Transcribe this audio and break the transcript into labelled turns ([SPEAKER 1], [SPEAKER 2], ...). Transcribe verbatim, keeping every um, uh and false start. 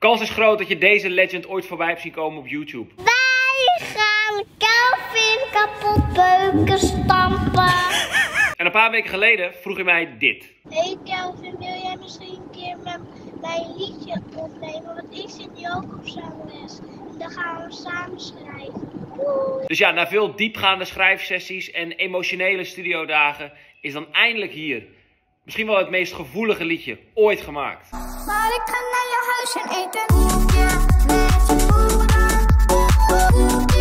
[SPEAKER 1] Kans is groot dat je deze legend ooit voorbij hebt zien komen op YouTube.
[SPEAKER 2] Wij gaan Kelvin kapot beuken stampen.
[SPEAKER 1] En een paar weken geleden vroeg hij mij dit.
[SPEAKER 2] Hey Kelvin, wil jij misschien een keer met mij een liedje opnemen? Want ik zit nu ook op zangles. En dan gaan we samen schrijven. Doei.
[SPEAKER 1] Dus ja, na veel diepgaande schrijfsessies en emotionele studiodagen is dan eindelijk hier misschien wel het meest gevoelige liedje ooit gemaakt.
[SPEAKER 2] Maar ik ga naar je huis en eten. Ja, met je